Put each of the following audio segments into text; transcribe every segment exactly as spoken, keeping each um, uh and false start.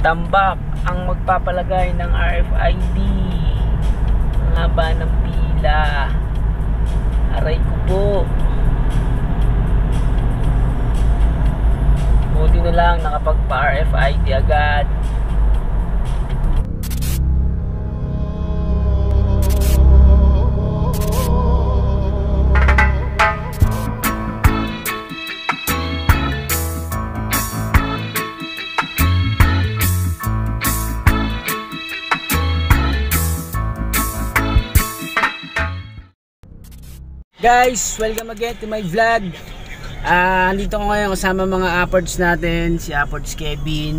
Tambak ang magpapalagay ng R F I D. Ang haba ng pila. Aray ko po. Buti na lang nakapagpa R F I D agad. Guys, welcome again to my vlog. Ah, uh, andito ko ngayon kasama mga upwards natin, si upwards Kevin.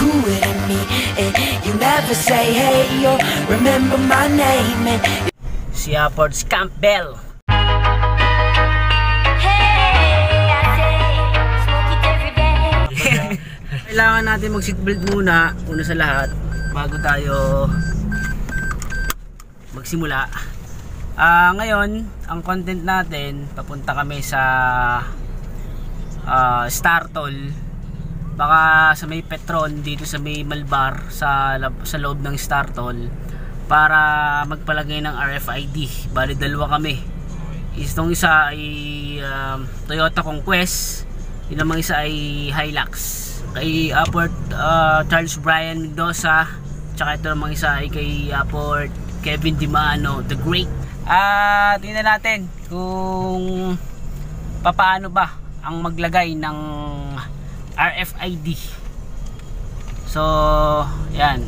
Si upwards Campbell. Kailangan natin mag seatbelt muna, una sa lahat, bago tayo magsimula. Uh, ngayon, ang content natin, papunta kami sa uh, Startol. Baka sa may Petron, dito sa may Malbar, sa, sa loob ng Startol, para magpalagay ng R F I D. Bali dalawa kami. Itong isa ay uh, Toyota Conquest, yung namang isa ay Hilux. Kay Upward uh, Charles Brian Mendoza, tsaka ito namang isa ay kay Upward Kevin Dimano, the Great. Ah, uh, tingnan natin kung paano ba ang maglagay ng R F I D. So, yan.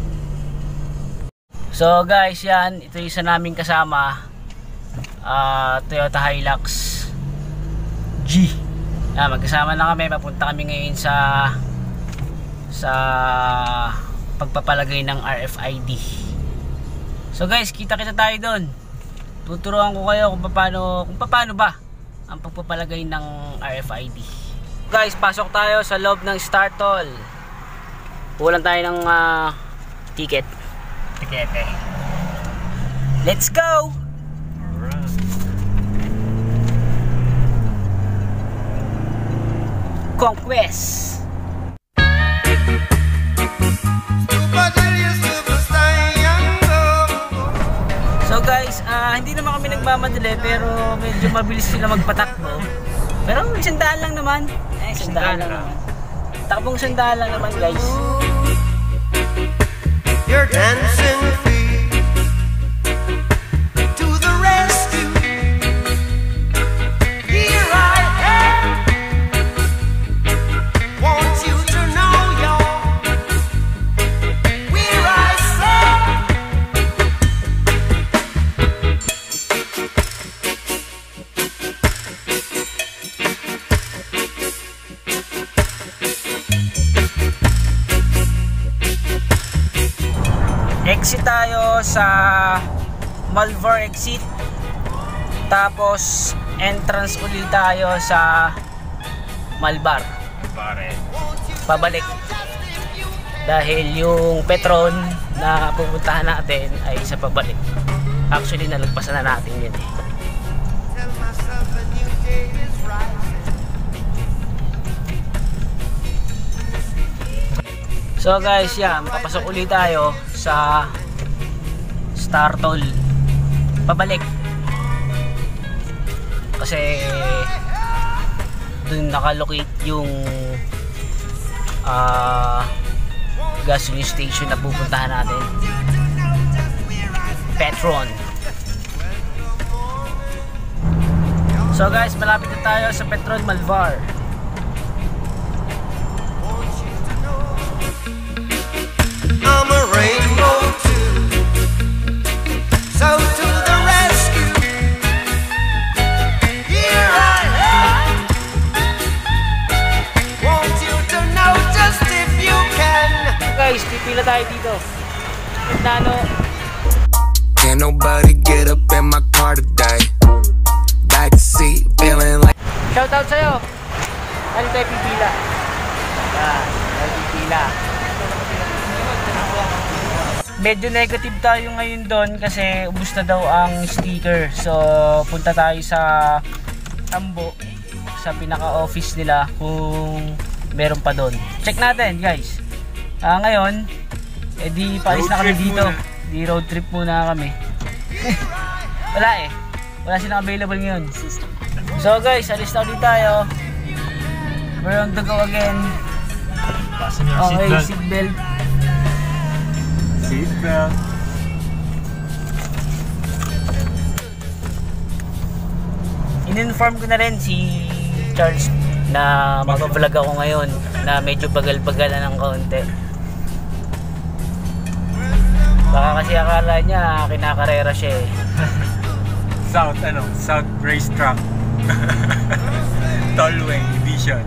So guys, yan, ito yung isa naming kasama, uh, Toyota Hilux G. Yan, magkasama na kami, papunta kami ngayon sa sa pagpapalagay ng R F I D. So guys, kita-kita tayo doon. Tuturuan ko kayo kung paano, kung paano ba ang pagpapalagay ng R F I D. Guys, pasok tayo sa loob ng Startol. Kulang tayo ng uh, ticket. Tikete. Let's go! Alright. Conquest. So guys, uh, hindi naman kami nagmamadali, pero medyo mabilis sila magpatakbo. Pero isang daan lang naman. Eh, isang daan lang naman. Takbong isang daan lang naman, guys. You're dancing feet to the rescue. Here I am. Want you to know you're where I saw. Exit tayo sa Malvar exit, tapos entrance ulit tayo sa Malbar, pabalik, dahil yung Petron na pupuntahan natin ay sa pabalik. Actually nalagpasan na natin yun eh. So guys, yan, papasok ulit tayo sa Startol, pabalik, kasi dun nakalocate yung uh, gasoline station na pupuntahan natin, Petron. So guys, malapit na tayo sa Petron Malvar. I'm a rainbow too, so to the rescue. Here I am. Want you to know just if you can. Guys, pipila tayo dito. Nano. Can't nobody get up in my car today. Backseat feeling like. Shout out sa'yo. Ano tayo pipila? Yan, tayo pipila. Medyo negative tayo ngayon doon kasi ubos na daw ang sticker. So punta tayo sa Tambo, sa pinaka office nila, kung meron pa doon. Check natin guys. Ah, ngayon, eh di paalis na kami dito. Muna. Di road trip muna kami. Wala eh. Wala silang available ngayon. So guys, alis na ulit tayo. We're on the go again. Fasten your Okay, seatbelt. seatbelt. Seatbelt. In-inform ko na rin si Charles na mag-vlog ako ngayon na medyo bagal-bagal na ng kaunti. Baka kasi akala niya kinakarera siya eh. South, ano? South Racetrack. Tollway Edition.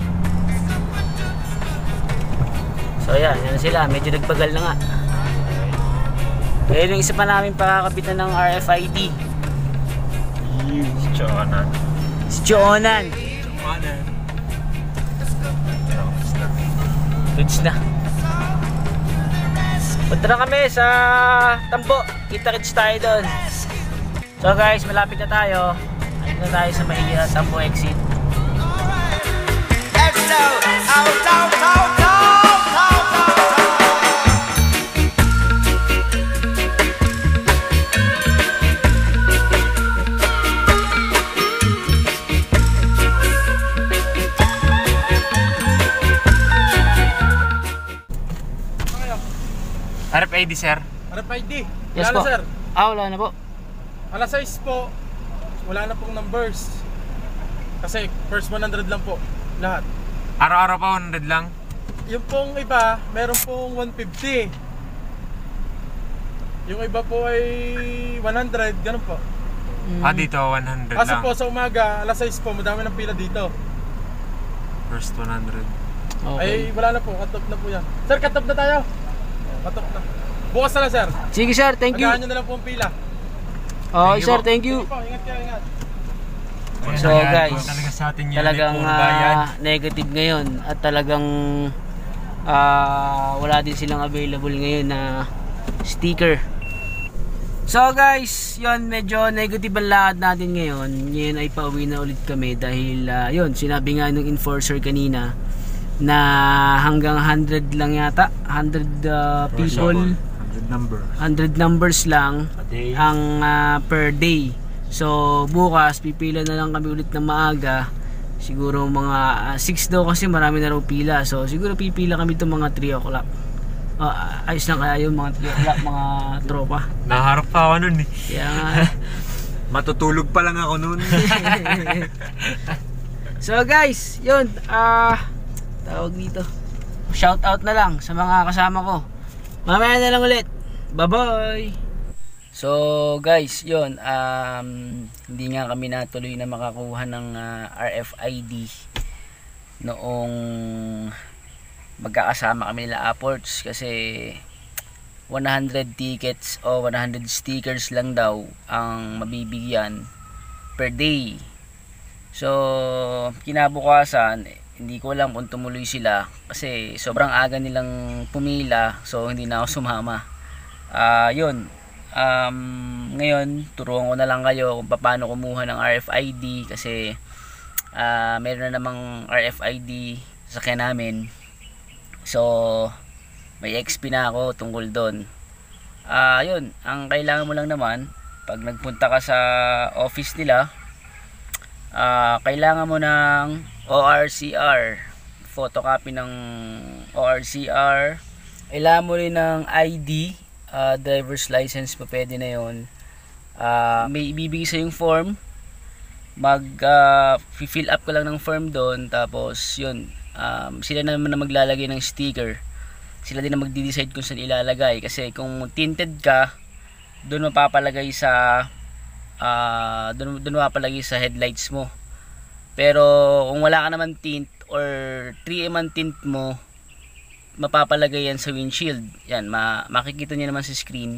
So yan, yan sila. Medyo nagbagal na nga. Kaya yung isa pa namin pakakapitan ng R F I D. Si Chonan. Si Chonan. Chonan. Goods na. Punta na kami sa Tambo. Kita-kits tayo doon. So guys, malapit na tayo. Ayun na tayo sa may uh, Tambo exit. R F I D, sir. R F I D. Yes Wala po. na, sir. Ah, wala na po. Alas sais po, wala na pong numbers. Kasi first one hundred lang po, lahat. Araw-araw pa one hundred lang. Yung pong iba, meron pong one fifty. Yung iba po ay one hundred, ganun po. Mm. Ah, dito one hundred Kaso lang. po sa umaga, alas sais po, madami ng pila dito. First one hundred. Ay Okay. wala na po, cut off na po yan. Sir, cut off na tayo. Cut off na. Bukas na lang, sir. Sige sir, thank you. Agahan nyo na lang po ang pila. Okay Thank you sir, po. thank you. Sige po, ingat kayo, ingat. So guys, talaga sa atin yan, talagang puro bayad. ah, negative ngayon at talagang ah, wala din silang available ngayon na sticker. So guys, yon medyo negative ang lakad natin ngayon. Ngayon ay pauwi na ulit kami dahil uh, yon sinabi nga ng enforcer kanina na hanggang one hundred lang yata, one hundred uh, people, one hundred number. one hundred numbers lang A day. ang uh, per day. So bukas pipila na lang kami ulit ng maaga. Siguro mga uh, six daw kasi marami na raw pila. So siguro pipila kami to mga three o'clock. Uh, ayos lang kaya yun mga three o'clock mga tropa. Naharap pa ako nun eh. Kaya nga. Matutulog pa lang ako nun. So guys, yun ah uh, tawag dito. Shout out na lang sa mga kasama ko. Mamaya na lang ulit. Bye bye. So guys, yun um, hindi nga kami natuloy na makakuha ng uh, R F I D noong magkakasama kami nila Apports kasi one hundred tickets o one hundred stickers lang daw ang mabibigyan per day. So kinabukasan hindi ko alam kung tumuloy sila kasi sobrang aga nilang pumila, so hindi na ako sumama. Ah uh, yun. Um, ngayon turuan ko na lang kayo kung paano kumuha ng R F I D kasi uh, meron na namang R F I D sa kanya namin. So may X P na ako tungkol doon. Ah, uh, yun, ang kailangan mo lang naman pag nagpunta ka sa office nila, ah, uh, kailangan mo ng O R C R, photocopy ng O R C R. Kailangan mo rin ng I D, uh, driver's license pa pwede na yun. Uh, may ibibigay sa yung form, mag uh, fill up ka lang ng form doon, tapos yun, um, sila naman na maglalagay ng sticker. Sila din na magdi-decide kung saan ilalagay kasi kung tinted ka, doon mapapalagay sa uh, doon, doon mapapalagay sa headlights mo. Pero kung wala ka naman tint or three M ang tint mo, mapapalagay yan sa windshield. Yan, ma makikita niyo naman sa screen.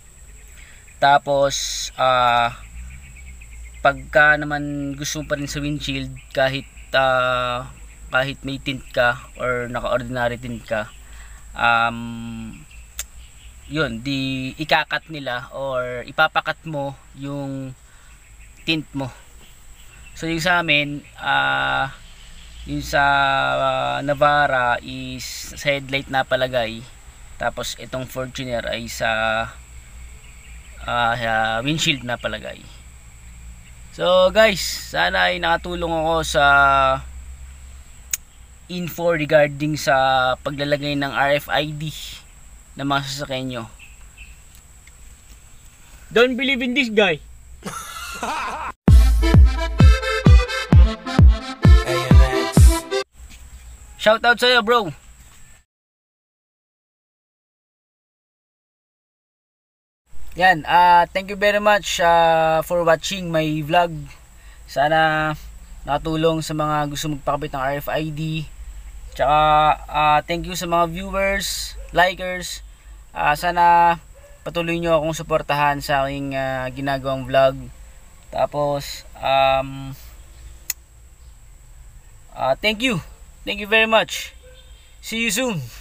Tapos uh, pagka naman gusto mo pa rin sa windshield, kahit uh, kahit may tint ka or naka-ordinary tint ka, um, yun, di ikakat nila or ipapakat mo yung tint mo. So yung sa amin, uh, Yung sa uh, Navara is sa headlight na palagay. Tapos itong Fortuner ay sa uh, uh, windshield na palagay. So guys, sana ay nakatulong ako sa info regarding sa paglalagay ng R F I D ng mga sasakyan nyo. Don't believe in this guy. Shout out sa'yo, bro. Yan, uh, thank you very much uh, for watching my vlog. Sana nakatulong sa mga gusto magpakabit ng R F I D. Tsaka uh, thank you sa mga viewers, likers. Uh, sana patuloy nyo akong suportahan sa aking uh, ginagawang vlog. Tapos um, uh, thank you. Thank you very much. See you soon.